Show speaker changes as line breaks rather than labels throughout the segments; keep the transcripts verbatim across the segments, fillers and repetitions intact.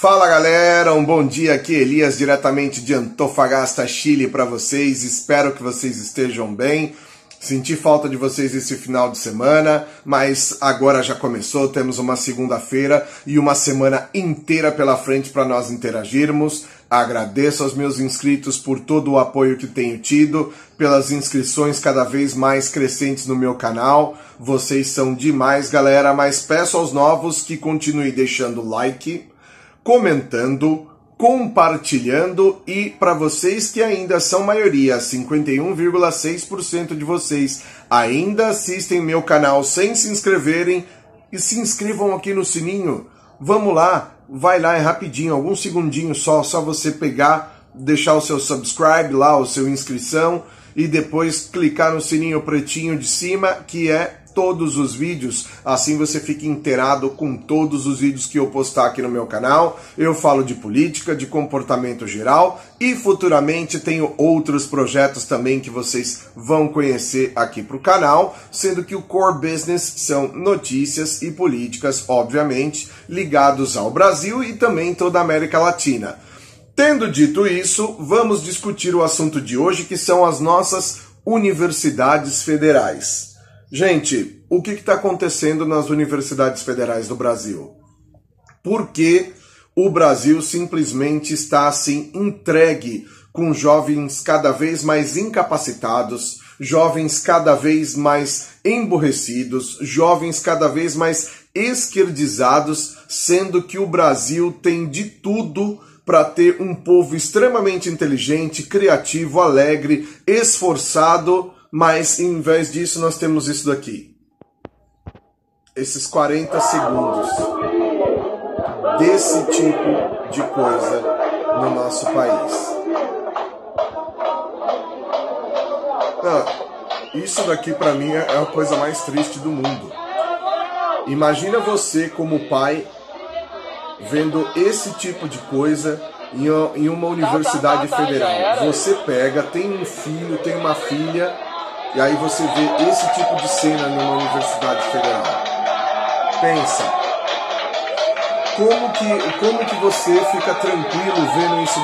Fala galera, um bom dia aqui, Elias, diretamente de Antofagasta, Chile para vocês. Espero que vocês estejam bem. Senti falta de vocês esse final de semana, mas agora já começou, temos uma segunda-feira e uma semana inteira pela frente para nós interagirmos. Agradeço aos meus inscritos por todo o apoio que tenho tido, pelas inscrições cada vez mais crescentes no meu canal. Vocês são demais, galera, mas peço aos novos que continuem deixando like, comentando, compartilhando e para vocês que ainda são maioria, cinquenta e um vírgula seis por cento de vocês ainda assistem meu canal sem se inscreverem, e se inscrevam aqui no sininho. Vamos lá, vai lá, é rapidinho, alguns segundinhos só, só você pegar, deixar o seu subscribe lá, o seu inscrição e depois clicar no sininho pretinho de cima, que é todos os vídeos, assim você fica inteirado com todos os vídeos que eu postar aqui no meu canal. Eu falo de política, de comportamento geral e futuramente tenho outros projetos também que vocês vão conhecer aqui para o canal, sendo que o core business são notícias e políticas, obviamente, ligados ao Brasil e também toda a América Latina. Tendo dito isso, vamos discutir o assunto de hoje, que são as nossas universidades federais. Gente, o que está acontecendo nas universidades federais do Brasil? Por que o Brasil simplesmente está assim entregue com jovens cada vez mais incapacitados, jovens cada vez mais emburrecidos, jovens cada vez mais esquerdizados, sendo que o Brasil tem de tudo para ter um povo extremamente inteligente, criativo, alegre, esforçado, mas em vez disso nós temos isso daqui. Esses quarenta segundos desse tipo de coisa no nosso país. Ah, isso daqui para mim é a coisa mais triste do mundo. Imagina você como pai vendo esse tipo de coisa em uma universidade federal. Você pega, tem um filho, tem uma filha, e aí você vê esse tipo de cena numa universidade federal. Pensa, como que, como que você fica tranquilo vendo isso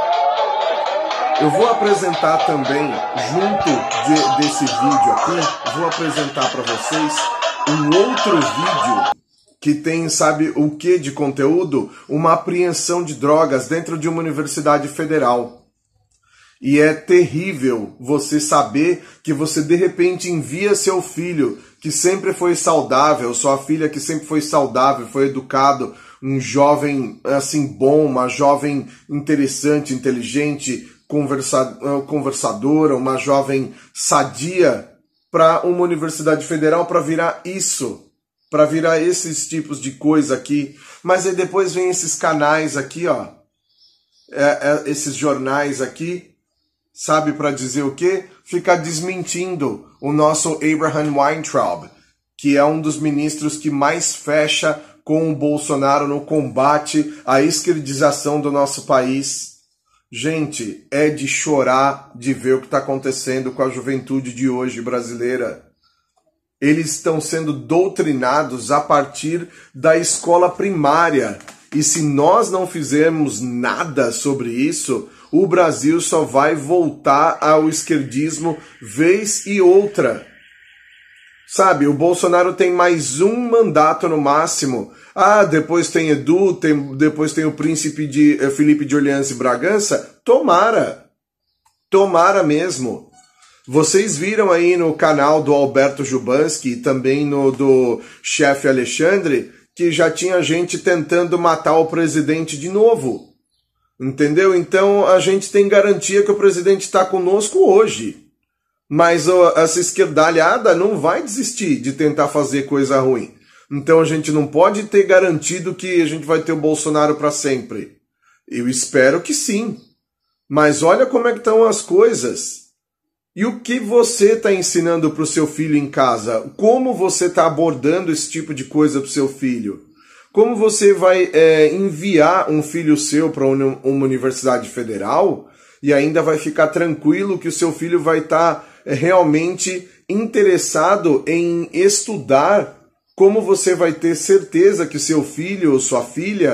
daqui? Eu vou apresentar também, junto de, desse vídeo aqui, vou apresentar para vocês um outro vídeo que tem, sabe o que de conteúdo? Uma apreensão de drogas dentro de uma universidade federal. E é terrível você saber que você de repente envia seu filho, que sempre foi saudável, sua filha que sempre foi saudável, foi educado, um jovem assim bom, uma jovem interessante, inteligente, conversa, conversadora, uma jovem sadia, para uma universidade federal para virar isso, para virar esses tipos de coisa aqui. Mas aí depois vem esses canais aqui, ó, é, é, esses jornais aqui, sabe, para dizer o quê? Ficar desmentindo o nosso Abraham Weintraub, que é um dos ministros que mais fecha com o Bolsonaro no combate à esquerdização do nosso país. Gente, é de chorar de ver o que está acontecendo com a juventude de hoje brasileira. Eles estão sendo doutrinados a partir da escola primária. E se nós não fizermos nada sobre isso, o Brasil só vai voltar ao esquerdismo vez e outra. Sabe, o Bolsonaro tem mais um mandato no máximo. Ah, depois tem Edu, tem, depois tem o príncipe de eh, Felipe de Orleans e Bragança. Tomara. Tomara mesmo. Vocês viram aí no canal do Alberto Jubanski e também no do chefe Alexandre que já tinha gente tentando matar o presidente de novo. Entendeu? Então a gente tem garantia que o presidente está conosco hoje. Mas ó, essa esquerdalhada não vai desistir de tentar fazer coisa ruim. Então a gente não pode ter garantido que a gente vai ter o Bolsonaro para sempre. Eu espero que sim. Mas olha como é que estão as coisas. E o que você está ensinando para o seu filho em casa? Como você está abordando esse tipo de coisa para o seu filho? Como você vai é, enviar um filho seu para uma universidade federal e ainda vai ficar tranquilo que o seu filho vai estar tá, é, realmente interessado em estudar? Como você vai ter certeza que seu filho ou sua filha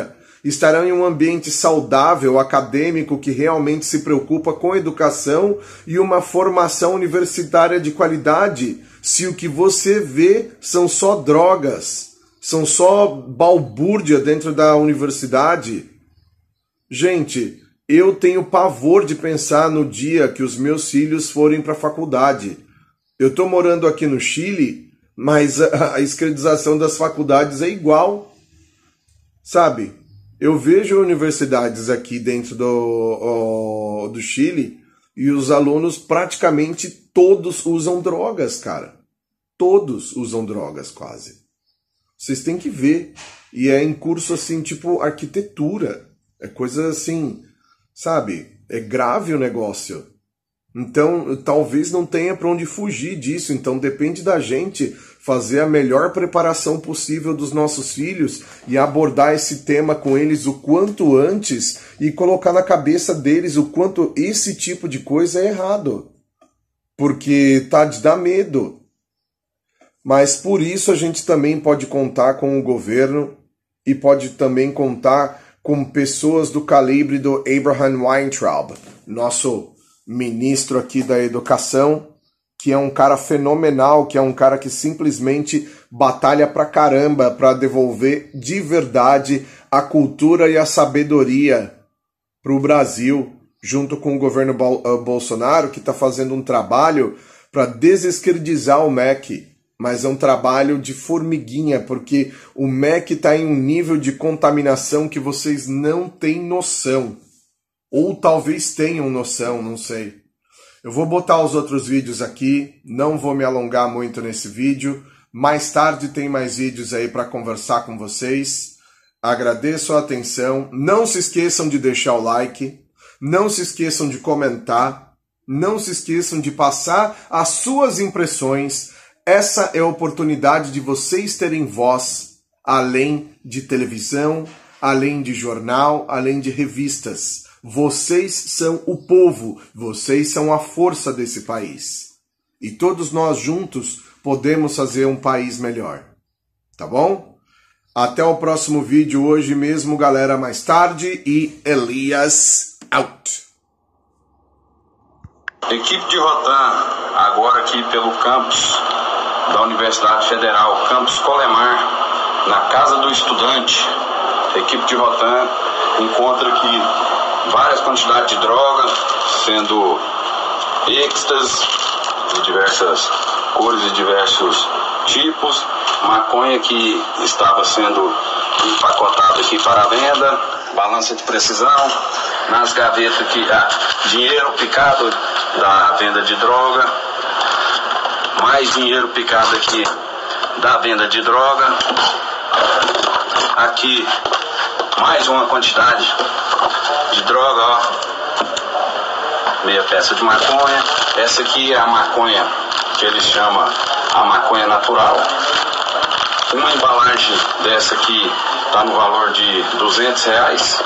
Estarão em um ambiente saudável, acadêmico, que realmente se preocupa com educação e uma formação universitária de qualidade, se o que você vê são só drogas, são só balbúrdia dentro da universidade? Gente, eu tenho pavor de pensar no dia que os meus filhos forem para a faculdade. Eu estou morando aqui no Chile, mas a escravização das faculdades é igual, sabe? Eu vejo universidades aqui dentro do, do Chile e os alunos praticamente todos usam drogas, cara. Todos usam drogas, quase. Vocês têm que ver. E é em curso assim, tipo arquitetura. É coisa assim, sabe? É grave o negócio. Então, talvez não tenha para onde fugir disso. Então, depende da gente fazer a melhor preparação possível dos nossos filhos e abordar esse tema com eles o quanto antes e colocar na cabeça deles o quanto esse tipo de coisa é errado. Porque tá de dar medo. Mas por isso a gente também pode contar com o governo e pode também contar com pessoas do calibre do Abraham Weintraub, nosso ministro aqui da educação, que é um cara fenomenal, que é um cara que simplesmente batalha pra caramba para devolver de verdade a cultura e a sabedoria pro Brasil, junto com o governo Bolsonaro, que está fazendo um trabalho para desesquerdizar o M E C. Mas é um trabalho de formiguinha, porque o M E C está em um nível de contaminação que vocês não têm noção. Ou talvez tenham noção, não sei. Eu vou botar os outros vídeos aqui, não vou me alongar muito nesse vídeo. Mais tarde tem mais vídeos aí para conversar com vocês. Agradeço a atenção. Não se esqueçam de deixar o like. Não se esqueçam de comentar. Não se esqueçam de passar as suas impressões. Essa é a oportunidade de vocês terem voz, além de televisão, além de jornal, além de revistas. Vocês são o povo, vocês são a força desse país. E todos nós juntos podemos fazer um país melhor. Tá bom? Até o próximo vídeo hoje mesmo, galera, mais tarde. E Elias out.
Equipe de Rotan, agora aqui pelo campus da Universidade Federal, campus Colemar, na Casa do Estudante. A equipe de Rotan encontra aqui várias quantidades de droga, sendo êxtase de diversas cores e diversos tipos, maconha que estava sendo empacotada aqui para a venda, balança de precisão, nas gavetas aqui, ah, dinheiro picado da venda de droga, mais dinheiro picado aqui da venda de droga, aqui mais uma quantidade de droga, ó, meia peça de maconha. Essa aqui é a maconha que eles chamam a maconha natural. Uma embalagem dessa aqui está no valor de duzentos reais.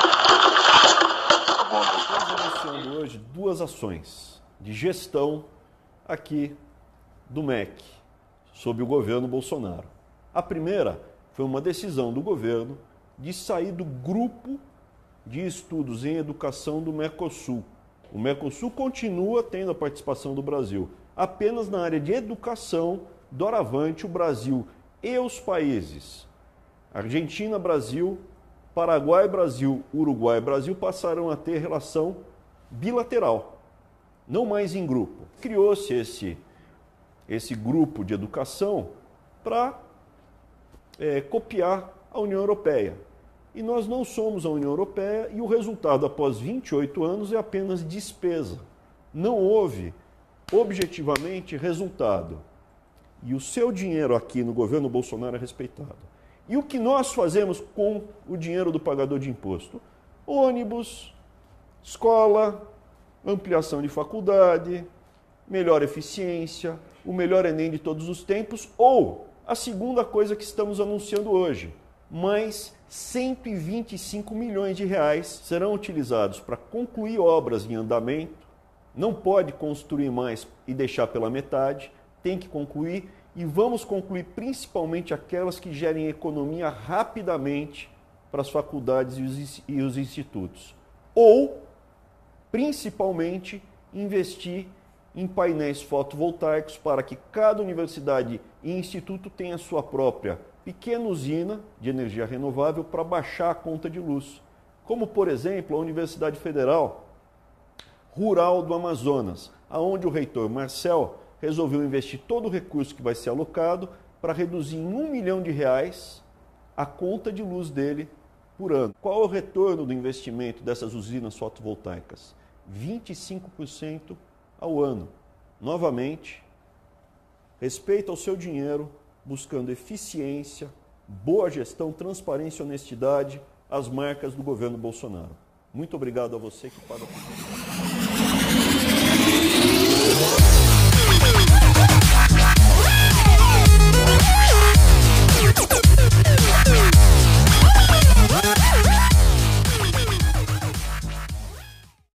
Estamos iniciando hoje duas ações de gestão aqui do M E C, sob o governo Bolsonaro. A primeira foi uma decisão do governo de sair do grupo de estudos em educação do Mercosul. O Mercosul continua tendo a participação do Brasil. Apenas na área de educação, doravante, o Brasil e os países Argentina, Brasil, Paraguai, Brasil, Uruguai, Brasil passarão a ter relação bilateral, não mais em grupo. Criou-se esse, esse grupo de educação para é, copiar a União Europeia. E nós não somos a União Europeia e o resultado após vinte e oito anos é apenas despesa. Não houve, objetivamente, resultado. E o seu dinheiro aqui no governo Bolsonaro é respeitado. E o que nós fazemos com o dinheiro do pagador de imposto? Ônibus, escola, ampliação de faculdade, melhor eficiência, o melhor Enem de todos os tempos, ou a segunda coisa que estamos anunciando hoje, mais cento e vinte e cinco milhões de reais serão utilizados para concluir obras em andamento. Não pode construir mais e deixar pela metade, tem que concluir, e vamos concluir principalmente aquelas que gerem economia rapidamente para as faculdades e os institutos. Ou, principalmente, investir em painéis fotovoltaicos para que cada universidade e instituto tenha a sua própria pequena usina de energia renovável para baixar a conta de luz. Como, por exemplo, a Universidade Federal Rural do Amazonas, aonde o reitor Marcel resolveu investir todo o recurso que vai ser alocado para reduzir em um milhão de reais a conta de luz dele por ano. Qual é o retorno do investimento dessas usinas fotovoltaicas? vinte e cinco por cento ao ano. Novamente, respeito ao seu dinheiro, buscando eficiência, boa gestão, transparência e honestidade, as marcas do governo Bolsonaro. Muito obrigado a você que paga por isso.